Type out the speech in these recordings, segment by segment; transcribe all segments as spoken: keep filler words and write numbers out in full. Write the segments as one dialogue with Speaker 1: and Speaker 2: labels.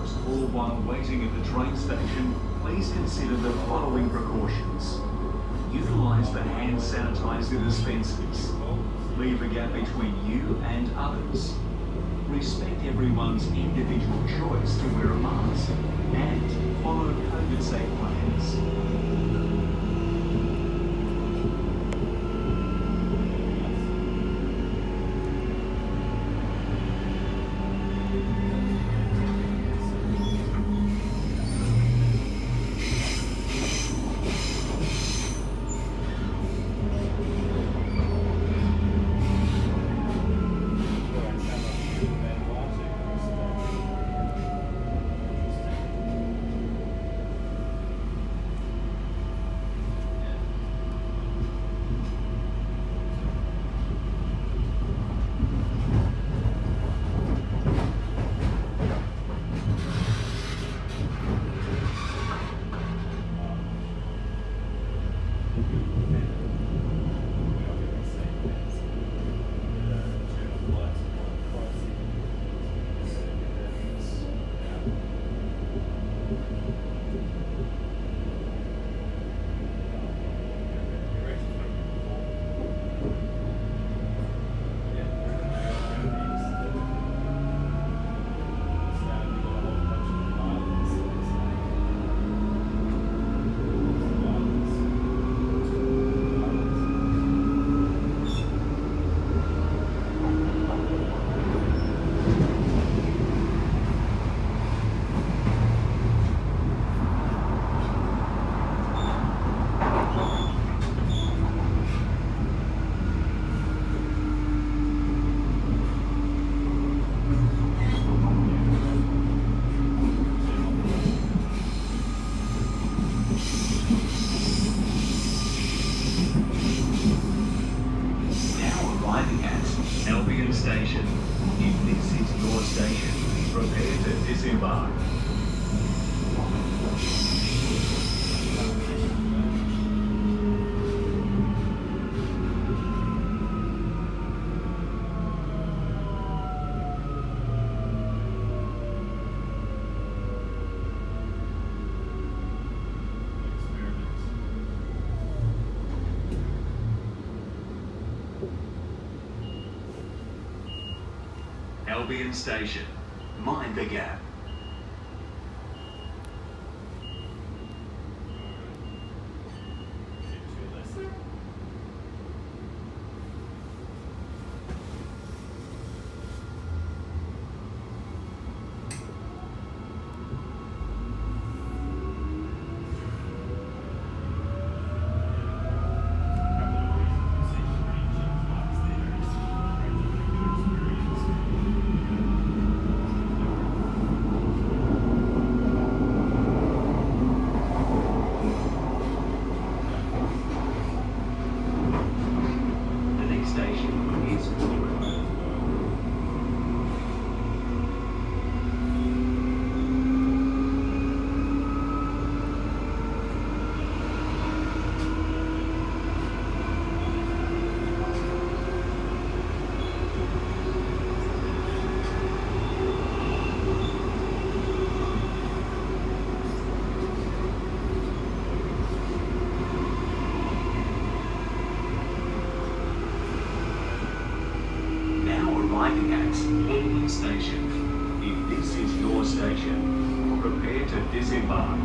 Speaker 1: yours or while waiting at the train station, please consider the following precautions. Utilise the hand sanitizer dispensers. Leave a gap between you and others. Respect everyone's individual choice to wear a mask. And follow COVID-safe plans. Albion station. If this is your station, prepare to disembark. Albion station. Mind the gap. Wooloowin station. If this is your station, prepare to disembark.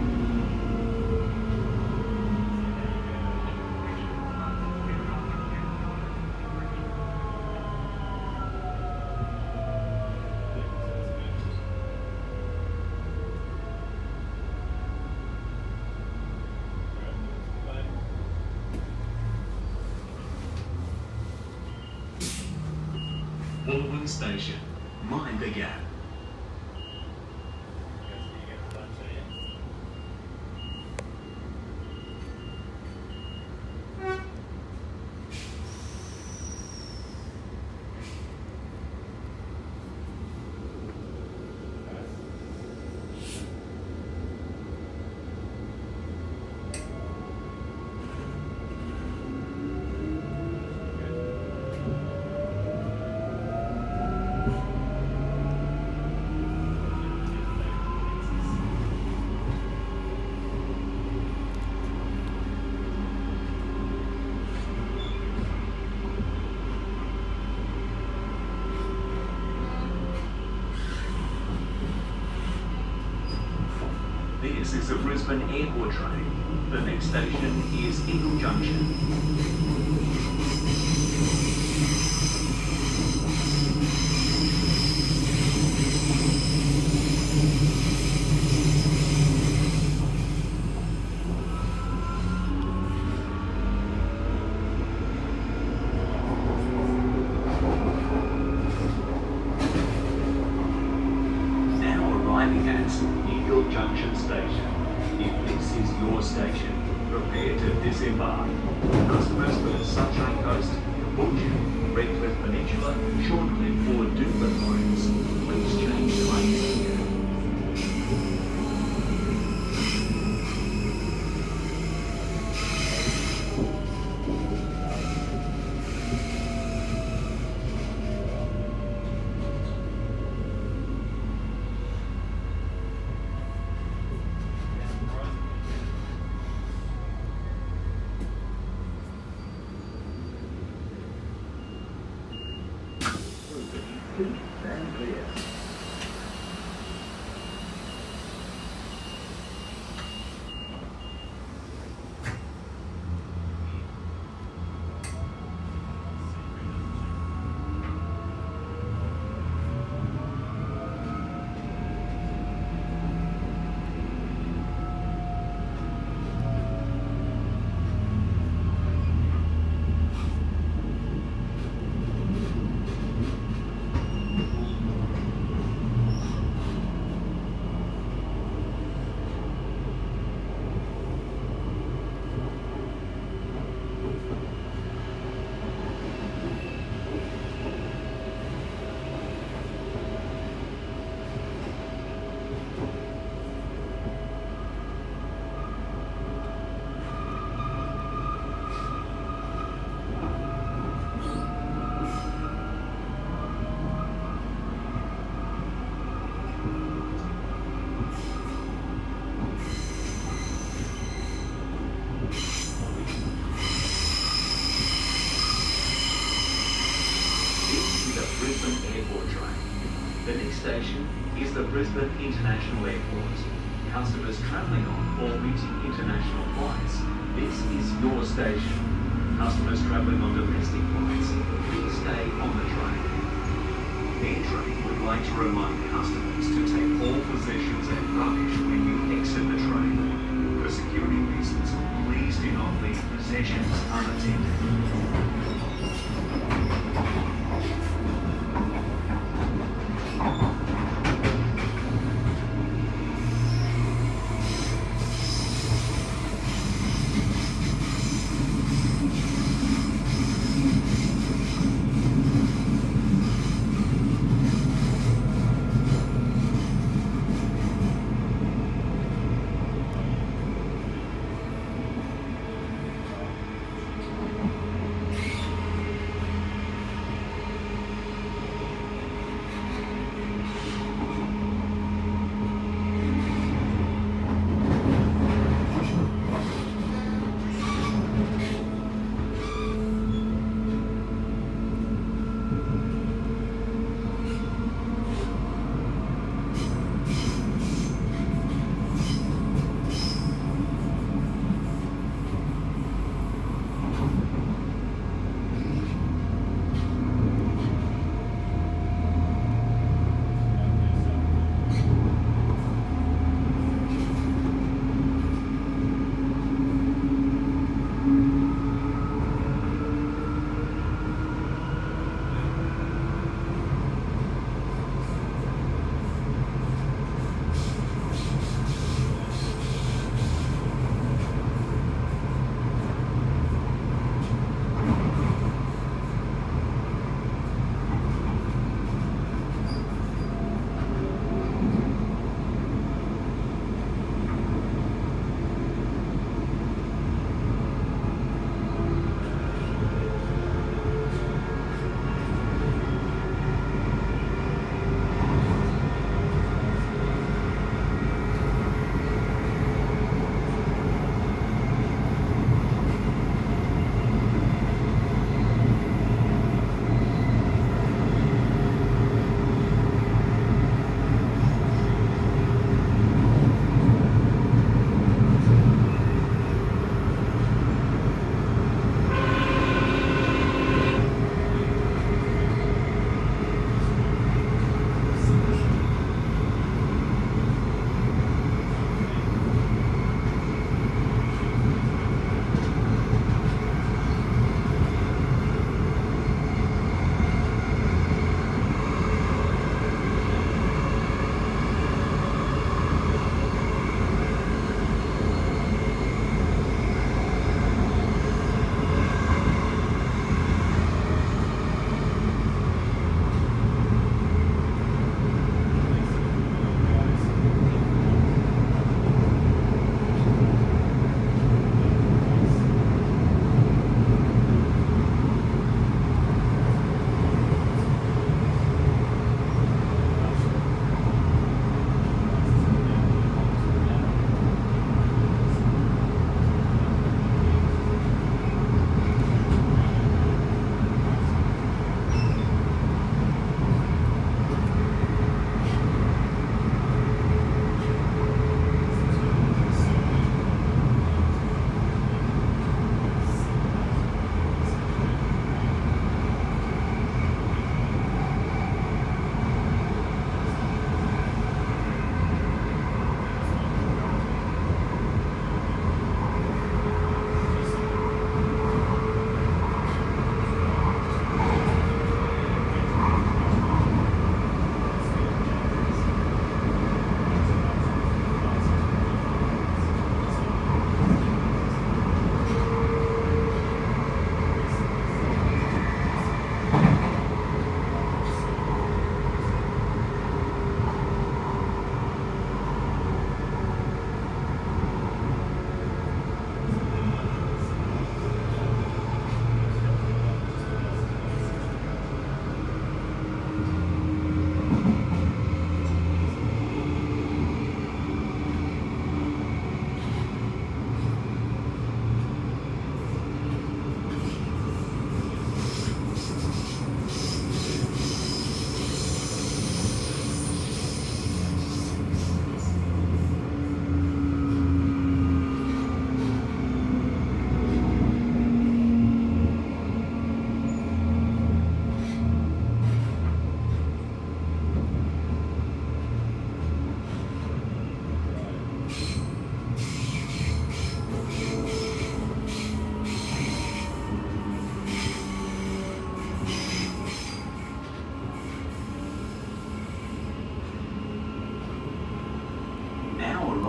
Speaker 1: Wooloowin station. Mind the gap. This is a Brisbane airport train. The next station is Junction. Junction station. If this is your station, prepare to disembark. Customers for Sunshine Coast, Butch, Redcliffe Peninsula, Shortcliffe or Doomben lines, please change lanes here. And clear. The next station is the Brisbane International Airport. Customers travelling on or meeting international flights, this is your station. Customers travelling on domestic flights, please stay on the train. AirTrain would like to remind customers to take all possessions and rubbish when you exit the train. For security reasons, please do not leave possessions unattended.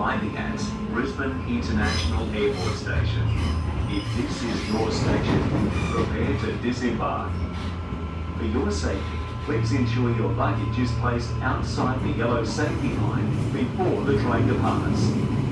Speaker 1: arriving at Brisbane International Airport Station. If this is your station, prepare to disembark. For your safety, please ensure your luggage is placed outside the yellow safety line before the train departs.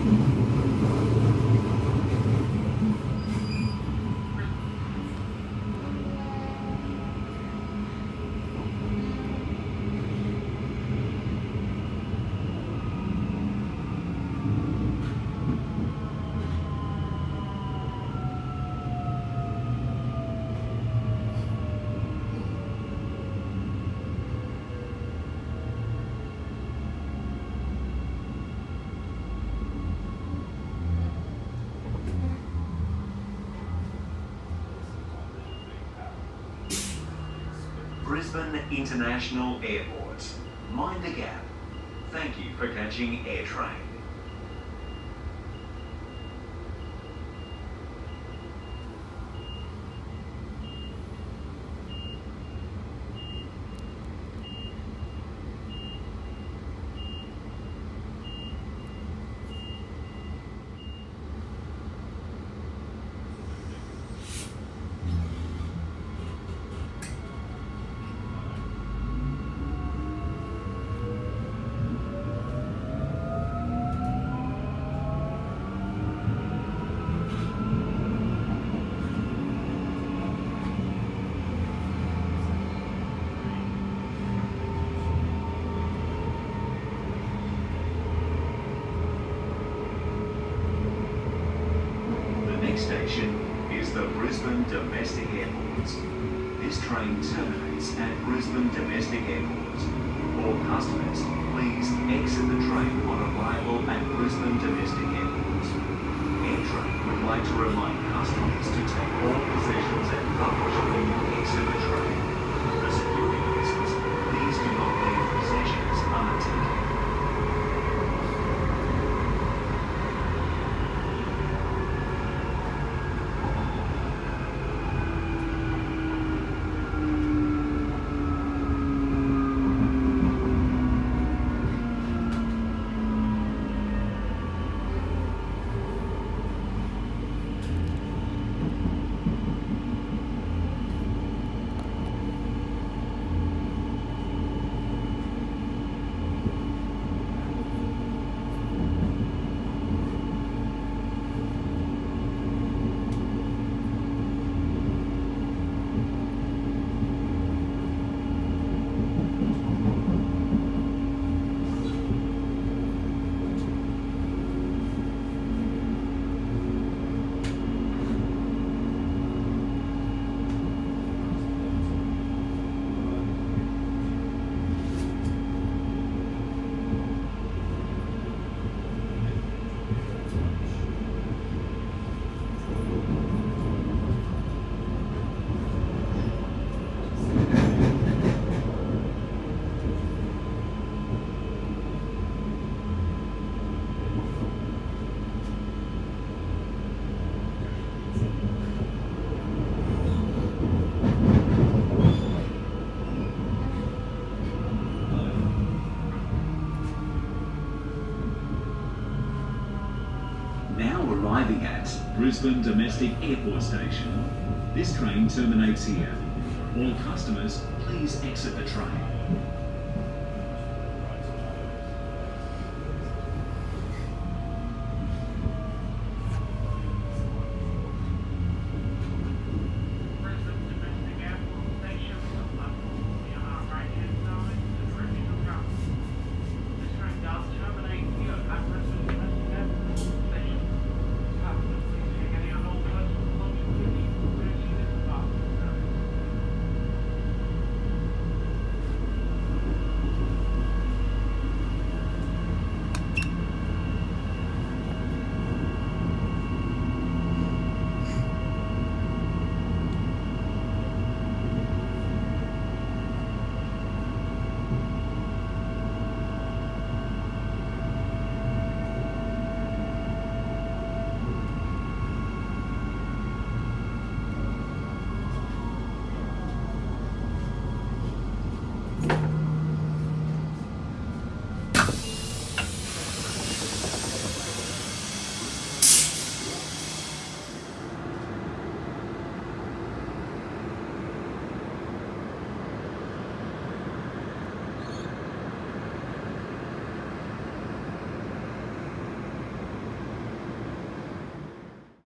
Speaker 1: Brisbane International Airport. Mind the gap. Thank you for catching AirTrain. Station is the Brisbane Domestic Airport. This train terminates at Brisbane Domestic Airport. All customers, please exit the train on arrival at Brisbane Domestic Airport. AirTrain would like to remind customers to take all possessions and rubbish when you exit the train. For security reasons, please do not leave possessions unattended. Arriving at Brisbane Domestic Airport Station. This train terminates here. All customers, please exit the train.